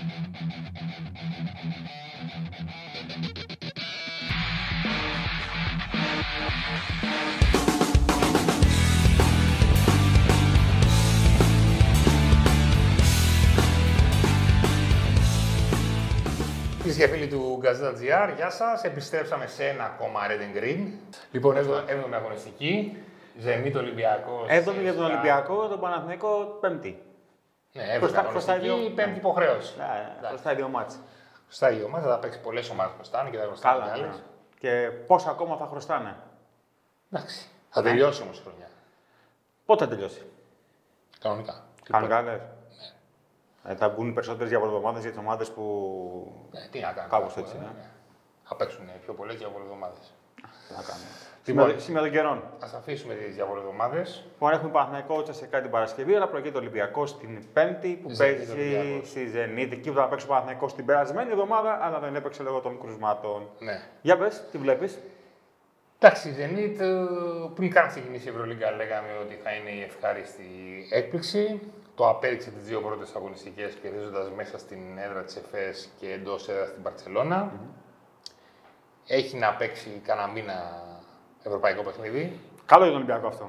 Φίλοι και φίλοι του Gazeta.gr, γεια σας. Επιστρέψαμε σε ένα ακόμα Red and Green. Λοιπόν, 7η αγωνιστική. Ζενίτ Ολυμπιακός. 7η για τον Ολυμπιακό, τον Παναθηναϊκό 5η. Ναι, 7η αγωνιστική, 5η υποχρέωση. Μπροστά οι δύο μάτς. Μπροστά οι δύο μάτς, θα παίξει πολλές ομάδες μπροστά και θα χρωστάνε κι άλλες. Ναι. Και πόσα ακόμα θα χρωστάνε. Εντάξει. Θα τελειώσει όμως η χρονιά. Πότε θα τελειώσει. Κανονικά. Κανονικά, ναι. Θα μπουν οι περισσότερες διαβολοβδομάδες για τις ομάδες που. Τι να κάνουν. Κάπως έτσι. Ναι. Θα παίξουν πιο πολλές διαβολοβδομάδες. Τι να κάνουμε. Σήμερα των καιρών. Ας αφήσουμε τις διαβολοβδομάδες. Λοιπόν, έχουμε Παναθηναϊκό Τσεσεκά την Παρασκευή, αλλά προηγείται το Ολυμπιακό την Πέμπτη που παίζει στη Ζενίτ. Εκεί που θα παίξει ο Παναθηναϊκός την περασμένη εβδομάδα, αλλά δεν έπαιξε λόγω των κρουσμάτων. Ναι. Για πες, τι βλέπεις. Εντάξει, η Ζενίτ πριν καν ξεκινήσει η Ευρωλίγκα λέγαμε ότι θα είναι η ευχάριστη έκπληξη. Το απέδειξε τις δύο πρώτες αγωνιστικές, κερδίζοντας μέσα στην έδρα της ΕΦΕΣ και εντός έδρας στην Μπαρτσελώνα. Έχει να παίξει κανένα μήνα ευρωπαϊκό παιχνίδι. Καλό για τον Ολυμπιακό αυτό.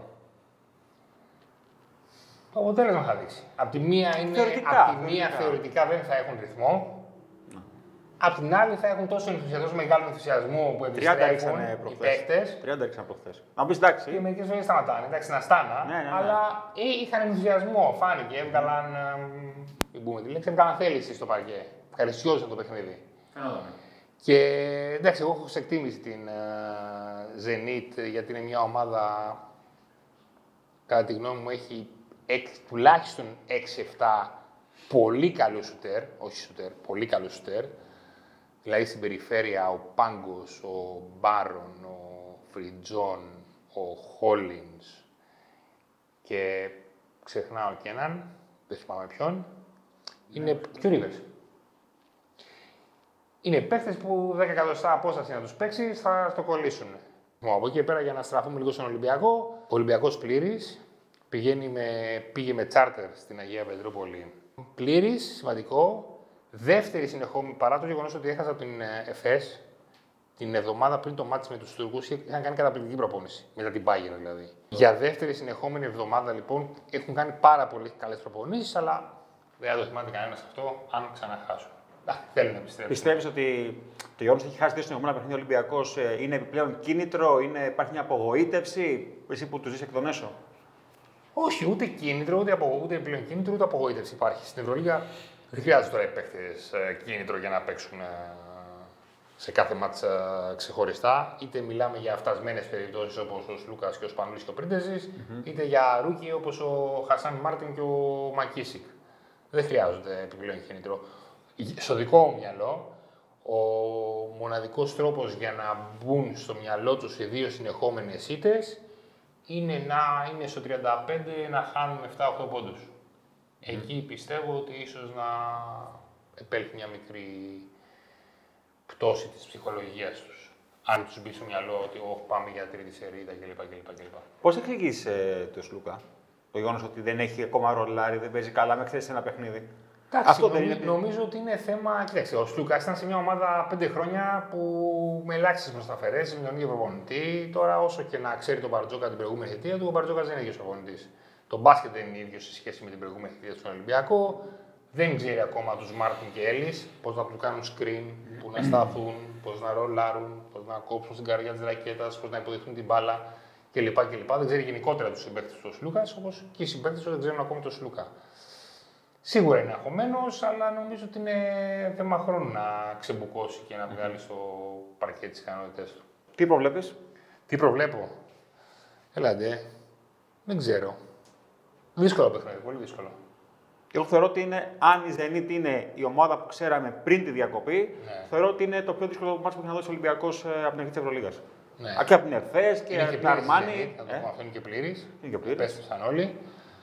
Το αποτέλεσμα θα δείξει. Απ' τη μία, θεωρητικά δεν θα έχουν ρυθμό. Απ' την άλλη θα έχουν τόσο μεγάλο ενθουσιασμό που επιστρέφουν οι παίκτες. 30 έριξαν προχθές. Να πεις εντάξει. Και μερικές φορές σταματάνε. Εντάξει, να στάνα. Ναι. Αλλά είχαν ενθουσιασμό. Φάνηκε. Έβγαλαν. Μην πούμε τη λέξη. Έβγαλαν θέληση στο παρκέ. Ευχαριστιόζαν το παιχνίδι. Και εντάξει, εγώ έχω σε εκτίμηση την Zenit γιατί είναι μια ομάδα. Κατά τη γνώμη μου έχει τουλάχιστον 6-7 πολύ καλούς σουτέρ. Όχι σουτέρ, πολύ καλούς σουτέρ. Δηλαδή στην περιφέρεια ο Πάγκος, ο Μπάρον, ο Φριτζόν, ο Χόλινς και ξεχνάω και έναν, δεν θυμάμαι ποιον, είναι και ο Ρίβερς. Είναι παίκτες που 10 εκατοστά απόσταση να τους παίξεις θα το κολλήσουν. Από εκεί και πέρα για να στραφούμε λίγο στον Ολυμπιακό, ο Ολυμπιακός πλήρης, πήγε με τσάρτερ στην Αγία Πετρούπολη. Πλήρης, σημαντικό. Δεύτερη συνεχόμενη, παρά το γεγονός ότι έχασα από την ΕΦΕΣ την εβδομάδα πριν το μάτς με τους Τούρκους, είχαν κάνει καταπληκτική προπόνηση. Μετά την Bayern δηλαδή. Για δεύτερη συνεχόμενη εβδομάδα λοιπόν έχουν κάνει πάρα πολύ καλές προπονήσεις, αλλά δεν θα το θυμάται κανένας αυτό αν ξαναχάσουν. Θέλουν να επιστρέψουν. Πιστεύεις ότι το γεγονός ότι έχει χάσει δύο συνεχόμενα παιχνίδια ο Ολυμπιακός είναι επιπλέον κίνητρο, υπάρχει μια απογοήτευση, εσύ που του ζεις εκ των έσω. Όχι, ούτε κίνητρο, ούτε επιπλέον κίνητρο, ούτε απογοήτευση υπάρχει. Στην Ευρωλίγα δεν χρειάζεται τώρα οι παίκτες κίνητρο για να παίξουν σε κάθε μάτσα ξεχωριστά. Είτε μιλάμε για φτασμένες περιπτώσεις όπως ο Σλούκας και ο Σπανούλης και ο Πρίντεζης, είτε για ρούκι όπως ο Χασάν Μάρτιν και ο Μακίσικ. Δεν χρειάζονται επιπλέον κίνητρο. Στο δικό μου μυαλό, ο μοναδικός τρόπος για να μπουν στο μυαλό τους οι δύο συνεχόμενες ήττες είναι να είναι στο 35 να χάνουν 7-8 πόντους. Εκεί πιστεύω ότι ίσως να επέλθει μια μικρή πτώση της ψυχολογίας τους. Αν τους μπει στο μυαλό ότι πάμε για τρίτη σερίδα κλπ. Πώς εξηγείς το Σλούκα, το γεγονός ότι δεν έχει ακόμα ρολάρι, δεν παίζει καλά μέχρι σε ένα παιχνίδι. Αυτό δεν είναι. Νομίζω ότι είναι θέμα. Κοιτάξτε, ο Σλούκα ήταν σε μια ομάδα 5 χρόνια που με ελάχιστες προσταφαιρέσεις, με τον ίδιο προπονητή. Τώρα, όσο και να ξέρει τον Μπαρτζόκα την προηγούμενη θητεία του, ο Μπαρτζόκα δεν είναι ίδιος προπονητής. Το μπάσκετ δεν είναι ίδιο σε σχέση με την προηγούμενη θητεία του Ολυμπιακό. Δεν ξέρει ακόμα τους Μάρτιν και Έλλης πώς να του κάνουν screen, που να σταθούν, πώς να ρολάρουν, πώς να κόψουν στην καρδιά της ρακέτας, πώς να υποδεχτούν την μπάλα κλπ. Δεν ξέρει γενικότερα τους συμπαίκτες του Σλούκα, όπως και οι συμπαίκτες του δεν ξέρουν ακόμη τον Σλούκα. Σίγουρα είναι αγχωμένος, αλλά νομίζω ότι είναι θέμα χρόνου να ξεμπουκώσει και να βγάλει στο παρκέ τις ικανότητες του. Τι προβλέπεις? Τι προβλέπω? Έλατε, δεν ξέρω. Δύσκολο παιχνίδι, πολύ δύσκολο. Εγώ θεωρώ ότι αν η Zenit είναι η ομάδα που ξέραμε πριν τη διακοπή, θεωρώ ότι είναι το πιο δύσκολο μάτσο που έχει να δώσει ο Ολυμπιακός από την αρχή της Ευρωλίγας. Ναι. Και από την ΕΦΕΣ και από την Αρμάνι. Αυτό είναι και πλήρης. Είναι και πλήρης. Επέστρεψαν όλοι.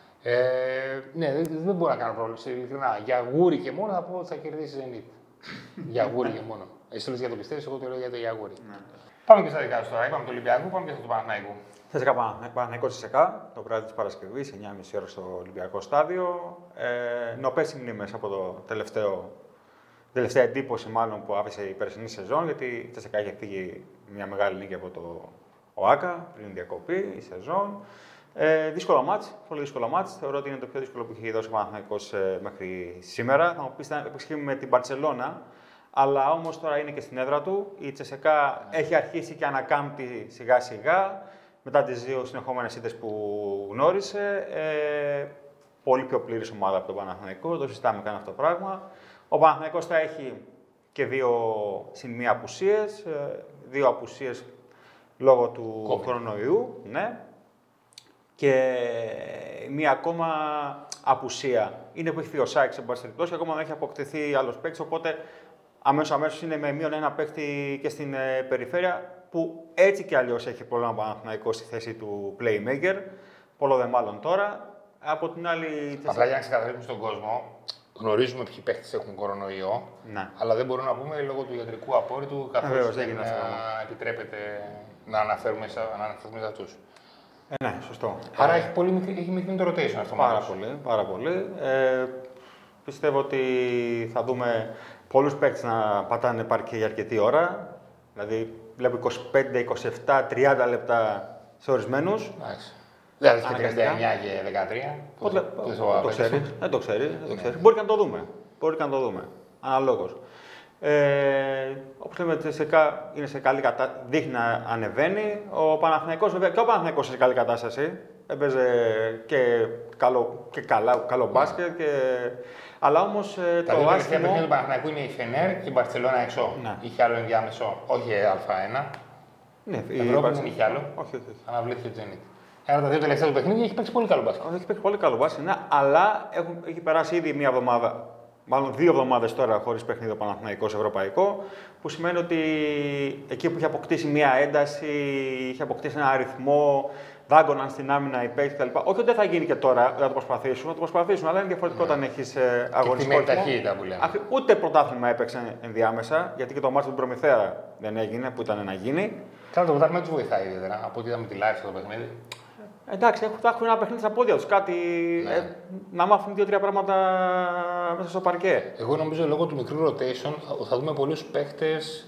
Ναι, δεν μπορώ να κάνω πρόβλεψη. Ειλικρινά. Για γούρι και μόνο θα πω ότι θα κερδίσει η Zenit. Για γούρι και μόνο. Εσύ το λες για το πιστεύεις, εγώ το λέω για το για γούρι. Ναι. Πάμε και στα δικά σου τώρα. Είπαμε του Ολυμπιακού, πάμε και στο Παναθηναϊκού. Θεσσαλονίκη Παναθηναϊκός Τσεσεκά, το βράδυ της Παρασκευής, 9.30 ώρα στο Ολυμπιακό Στάδιο. Νοπές οι μνήμες από το τελευταίο τελευταία εντύπωση μάλλον που άφησε η περσινή σεζόν, γιατί η Τσέσσεκα είχε φύγει μια μεγάλη νίκη από το ΟΑΚΑ πριν διακοπή η σεζόν. Δύσκολο μάτς, πολύ δύσκολο μάτς. Θεωρώ ότι είναι το πιο δύσκολο που έχει δώσει ο Παναθηναϊκός μέχρι σήμερα. Θα μου πεις να επεξηγεί με την Μπαρτσελώνα, αλλά όμως τώρα είναι και στην έδρα του. Η Τσέσσεκα έχει αρχίσει και ανακάμπτει σιγά σιγά μετά τις 2 συνεχόμενες ήττες που γνώρισε. Πολύ πιο πλήρης ομάδα από τον Παναθηναϊκό, το συζητάμε καν αυτό το πράγμα. Ο Παναθηναϊκός θα έχει και 2 συν 1 απουσίες, 2 απουσίες λόγω του κορονοϊού, ναι. Και μία ακόμα απουσία είναι που έχει φύγει ο Σάικ σε πάση περιπτώσει και ακόμα δεν έχει αποκτηθεί άλλος παίκτης. Οπότε αμέσως είναι με μείον 1 παίκτη και στην περιφέρεια που έτσι κι αλλιώς έχει πρόβλημα Παναθηναϊκός στη θέση του playmaker. Πολλό δε μάλλον τώρα. Από την άλλη. Απλά για να ξεκαθαρίσουμε στον κόσμο, γνωρίζουμε ποιοι παίκτες έχουν κορονοϊό, ναι. Αλλά δεν μπορούμε να πούμε λόγω του ιατρικού απόρριτου καθώς δεν επιτρέπεται να αναφέρουμε σε αυτούς. Ναι, σωστό. Άρα έχει μικρή το rotation αυτό. Πάρα πολύ. Πιστεύω ότι θα δούμε πολλούς παίκτες να πατάνε παρκέ για αρκετή ώρα. Δηλαδή, βλέπω 25, 27, 30 λεπτά σε ορισμένους. Δηλαδή και 39 και 13. Δεν το ξέρει. Μπορεί και να το δούμε. Αναλόγως. Όπως λέμε, είναι σε καλή κατάσταση, δείχνει να ανεβαίνει. Ο Παναθηναϊκός, βέβαια, και ο Παναθηναϊκός είναι σε καλή κατάσταση. Έπαιζε και καλό μπάσκετ. Αλλά όμως τα δύο τελευταία παιχνίδια του Παναθηναϊκού είναι η Φενέρ και η Μπαρτσελώνα έξω. Ναι. Είχε άλλο ενδιάμεσο, όχι Α1. Ναι, η Ευρώπη δεν είχε άλλο. Όχι. Αναβλήθηκε το Zenit. Άρα τα δύο τελευταία του παιχνίδια έχει παίξει πολύ καλό μπάσκετ. Έχει παίξει πολύ καλό μπάσκετ, ναι, αλλά έχει περάσει ήδη μία εβδομάδα. Μάλλον 2 εβδομάδες τώρα χωρίς παιχνίδι ο Παναθηναϊκός ευρωπαϊκό, που σημαίνει ότι εκεί που είχε αποκτήσει μία ένταση, είχε αποκτήσει ένα αριθμό, δάγκωναν στην άμυνα οι παίκτες κτλ. Όχι ότι δεν θα γίνει και τώρα, θα το προσπαθήσουν, αλλά είναι διαφορετικό όταν έχεις αγωνιστικό ταχύτητα που λέμε. Ούτε πρωτάθλημα έπαιξε ενδιάμεσα, γιατί και το μάτι του Προμηθέα δεν έγινε, που ήταν να γίνει. Καλά, το πρωτάθλημα του βοηθάει ιδιαίτερα, από ό,τι είδαμε τη live στο παιχνίδι. Εντάξει, θα έχουν ένα παιχνίδι στα πόδια τους, κάτι, να μάθουν 2-3 πράγματα μέσα στο παρκέ. Εγώ νομίζω λόγω του μικρού rotation θα δούμε πολλούς παίχτες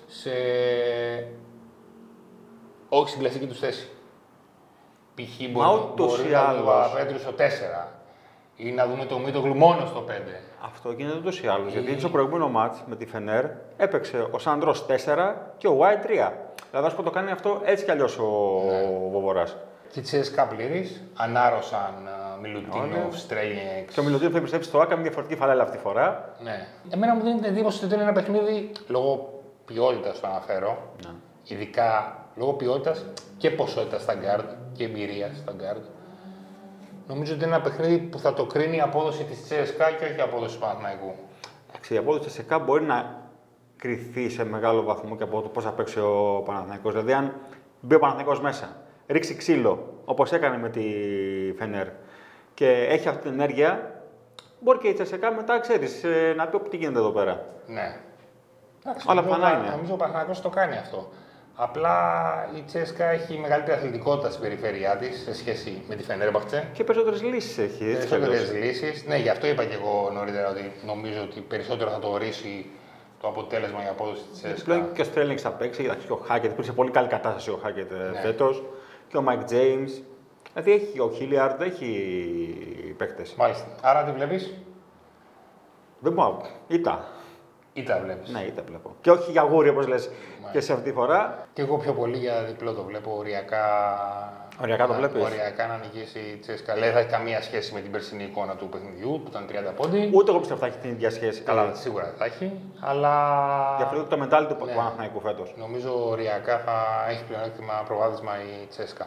όχι στην κλασική τους θέση. Π.χ. μπορεί να δούμε Παπαπέτρου στο 4 ή να δούμε το Μίτογλου μόνο στο 5. Αυτό γίνεται ούτως ή άλλως, γιατί στο προηγούμενο μάτς με τη Φενέρ έπαιξε ο Σάντρος 4 και ο White 3. Δηλαδή, το κάνει αυτό έτσι κι αλλιώς ο Βοβοράς. Και η Τσέσσεκα πλήρης, ανάρρωσαν Μιλουτίνοφ, Στρέλνιεξ. Και ο Μιλουτίνοφ θα επιστρέψει στο ΆΚΑ με διαφορετική φαλέλα αυτή τη φορά. Ναι. Εμένα μου δίνει την εντύπωση ότι είναι ένα παιχνίδι λόγω ποιότητας, το αναφέρω. Ναι. Ειδικά λόγω ποιότητας και ποσότητας στα γκάρντ και εμπειρίας στα γκάρντ. Νομίζω ότι είναι ένα παιχνίδι που θα το κρίνει η απόδοση της Τσέσσεκα και όχι η απόδοση του Παναθηναϊκού. Η απόδοση της Τσέσσεκα μπορεί να κρυφθεί σε μεγάλο βαθμό και από το πώς θα παίξει ο Παναθηναϊκός. Δηλαδή, αν μπει ο Παναθηναϊκός μέσα, ρίξει ξύλο, όπως έκανε με τη Φενέρ, και έχει αυτή την ενέργεια, μπορεί και η Τσέσσεκα μετά, ξέρεις, να πει τι γίνεται εδώ πέρα. Ναι. Όλα πιθανά είναι. Νομίζω ο Παναθηναϊκός το κάνει αυτό. Απλά η Τσέσσεκα έχει μεγαλύτερη αθλητικότητα στην περιφέρειά της σε σχέση με τη Φενέρμπαχτσε. Και περισσότερες λύσεις έχει. Περισσότερες λύσεις. Ναι, γι' αυτό είπα και εγώ νωρίτερα ότι νομίζω ότι περισσότερο θα το ορίσει το αποτέλεσμα, η απόδοση της Τσέσσεκα. Πλέον και ο Στρέλινγκς θα παίξει, και ο Χάκετ. Υπήρξε πολύ καλή κατάσταση ο Χάκετ φέτος. Και ο Μάικ Τζέιμς. Δηλαδή έχει ο Χίλιαρντ, έχει παίκτες. Μάλιστα. Άρα τι βλέπεις? Δεν μπορώ. Ήτα. Ήτα βλέπεις. Ναι, ήτα βλέπω. Και όχι για γούρι όπως λες και σε αυτή τη φορά. Και εγώ πιο πολύ για διπλό το βλέπω. Οριακά το βλέπεις. Οριακά να νικήσει η Τσέσσεκα. Δεν θα έχει καμία σχέση με την περσινή εικόνα του παιχνιδιού που ήταν 30 πόντι. Ούτε εγώ πιστεύω θα έχει την ίδια σχέση. Καλά, σίγουρα θα έχει. Αλλά. Για αυτό το mentality του Παναθηναϊκού φέτος. Νομίζω οριακά θα έχει πλεονέκτημα προβάδισμα η Τσέσσεκα.